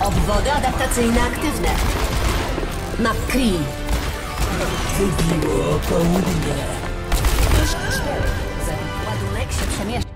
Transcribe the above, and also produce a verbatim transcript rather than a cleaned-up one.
Obwody adaptacyjne aktywne. McCree. Wybiło południe. Ładunek się przemieszcza.